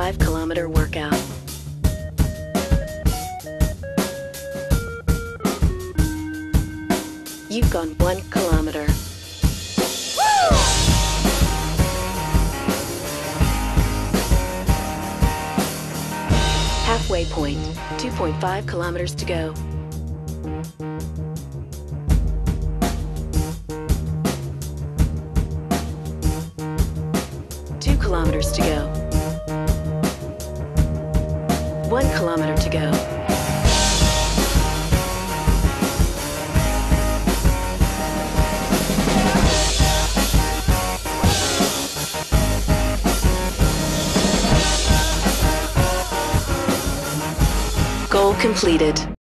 2.5-kilometer workout. You've gone 1 kilometer. Halfway point, 2.5 kilometers to go. Kilometers to go. 1 kilometer to go. Goal completed.